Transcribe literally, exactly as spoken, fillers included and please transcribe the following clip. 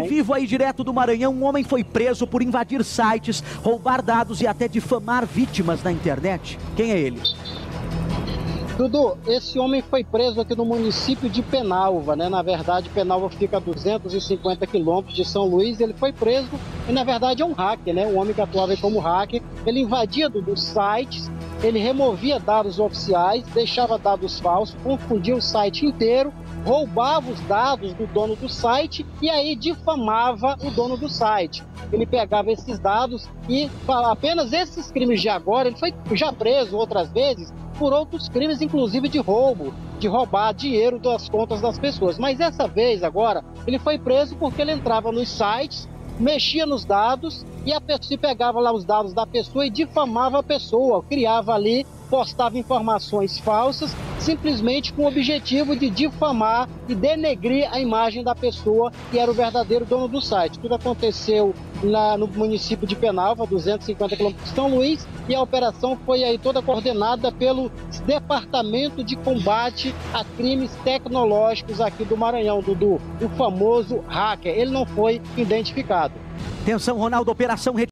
vivo aí direto do Maranhão, um homem foi preso por invadir sites, roubar dados e até difamar vítimas na internet. Quem é ele? Dudu, esse homem foi preso aqui no município de Penalva, né? Na verdade, Penalva fica a duzentos e cinquenta quilômetros de São Luís. Ele foi preso e, na verdade, é um hacker, né? Um homem que atuava como hacker. Ele invadia dos sites, ele removia dados oficiais, deixava dados falsos, confundia o site inteiro, roubava os dados do dono do site e aí difamava o dono do site. Ele pegava esses dados e apenas esses crimes de agora, ele foi já preso outras vezes por outros crimes, inclusive de roubo, de roubar dinheiro das contas das pessoas. Mas dessa vez, agora, ele foi preso porque ele entrava nos sites, mexia nos dados e a pessoa pegava lá os dados da pessoa e difamava a pessoa, criava ali, postava informações falsas, simplesmente com o objetivo de difamar e denegrir a imagem da pessoa que era o verdadeiro dono do site. Tudo aconteceu lá no município de Penalva, duzentos e cinquenta quilômetros de São Luís, e a operação foi aí toda coordenada pelo Departamento de Combate a Crimes Tecnológicos aqui do Maranhão, Dudu, o famoso hacker. Ele não foi identificado. Atenção, Ronaldo, operação